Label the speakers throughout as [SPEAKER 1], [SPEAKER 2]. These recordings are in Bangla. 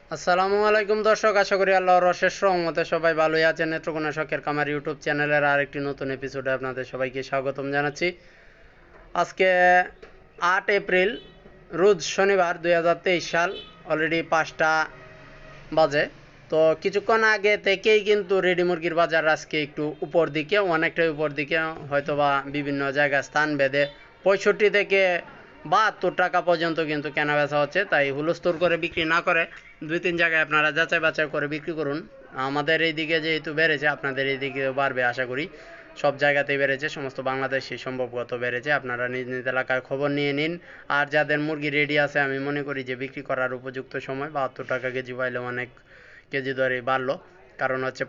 [SPEAKER 1] আসসালামু আলাইকুম দর্শক, আশা করি আল্লাহর অশেষ রহমতে সবাই ভালোই আছেন। নেত্রকোনা শখের কামার ইউটিউব চ্যানেলের আরেকটি নতুন এপিসোডে আপনাদের সবাইকে স্বাগতম জানাচ্ছি। আজকে 8 এপ্রিল, রোজ শনিবার 2023 সাল। অলরেডি 5টা বাজে। তো কিছুক্ষণ আগে থেকেই কিন্তু রেডি মুরগির বাজার আজকে একটু উপর দিকে, অনেকটাই উপর দিকে, হয়তোবা বিভিন্ন জায়গায় স্থান ভেদে 65 থেকে 72 টাকা পর্যন্ত কিন্তু কেনা বেচা হচ্ছে। তাই হুলস্থুল করে বিক্রি না করে 2-3 জায়গায় আপনারা যাচাই বাছাই করে বিক্রি করুন। আমাদের এইদিকে যেহেতু বেড়েছে, আপনাদের এইদিকেও বাড়বে আশা করি। সব জায়গাতেই বেড়েছে, সমস্ত বাংলাদেশে সম্ভবত বেড়েছে। আপনারা নিজ নিজ এলাকায় খবর নিয়ে নিন। আর যাদের মুরগি রেডি আছে, আমি মনে করি যে বিক্রি করার উপযুক্ত সময়। 72 টাকা কেজি পাইলে অনেক কেজি দরেই বাড়লো। কারণ হচ্ছে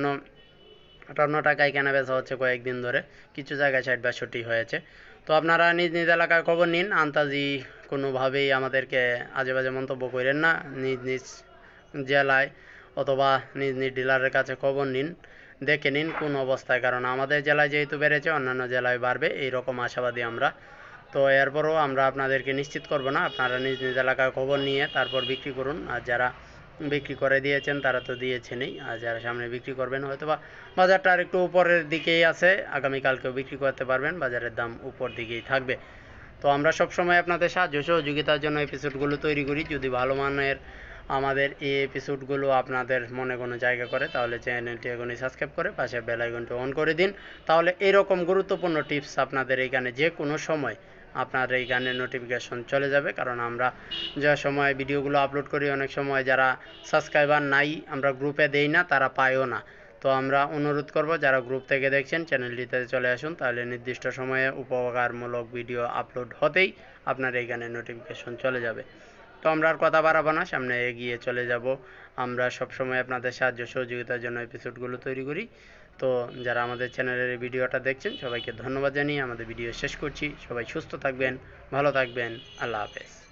[SPEAKER 1] 55-58 টাকায় কেনা বেচা হচ্ছে কয়েকদিন ধরে, কিছু জায়গায় 60-62 হয়েছে। তো আপনারা নিজ নিজ এলাকায় খবর নিন। আন্তাজি কোনোভাবেই আমাদেরকে আজে বাজে মন্তব্য করেন না। নিজ নিজ জেলায় অথবা নিজ নিজ ডিলারের কাছে খবর নিন, দেখে নিন কোন অবস্থায়। কারণ আমাদের জেলায় যেহেতু বেড়েছে, অন্যান্য জেলায় বাড়বে, এইরকম আশাবাদী আমরা। তো এরপরও আমরা আপনাদেরকে নিশ্চিত করব না। আপনারা নিজ নিজ এলাকায় খবর নিয়ে তারপর বিক্রি করুন। আর যারা বিক্রি করে দিয়েছেন তারা তো দিয়েছেনই, আর যারা সামনে বিক্রি করবেন হয়তো বা বাজারটা আর একটু উপরের দিকেই আছে, আগামীকালকেও বিক্রি করতে পারবেন, বাজারের দাম উপর দিকেই থাকবে। তো আমরা সবসময় আপনাদের সাহায্য সহযোগিতার জন্য এপিসোডগুলো তৈরি করি। যদি ভালো মানের আমাদের এই এপিসোডগুলো আপনাদের মনে কোনো জায়গা করে, তাহলে চ্যানেলটি এখনই সাবস্ক্রাইব করে পাশে বেল আইকনটি অন করে দিন। তাহলে এরকম গুরুত্বপূর্ণ টিপস আপনাদের এইখানে যে কোনো সময় আপনার এই গানের নোটিফিকেশন চলে যাবে। কারণ আমরা যে সময় ভিডিওগুলো আপলোড করি, অনেক সময় যারা সাবস্ক্রাইবার নাই, আমরা গ্রুপে দেই না, তারা পায়ও না। তো আমরা অনুরোধ করব, যারা গ্রুপ থেকে দেখছেন চ্যানেলটিতে চলে আসুন, তাহলে নির্দিষ্ট সময়ে উপকারমূলক ভিডিও আপলোড হতেই আপনার এই গানের নোটিফিকেশন চলে যাবে। তো আমরা আর কথা বাড়াবো না, সামনে এগিয়ে চলে যাব। আমরা সবসময় আপনাদের সাহায্য সহযোগিতার জন্য এপিসোডগুলো তৈরি করি। তো যারা আমাদের চ্যানেলের এই ভিডিওটা দেখছেন সবাইকে ধন্যবাদ জানিয়ে আমাদের ভিডিও শেষ করছি। সবাই সুস্থ থাকবেন, ভালো থাকবেন। আল্লাহ হাফেজ।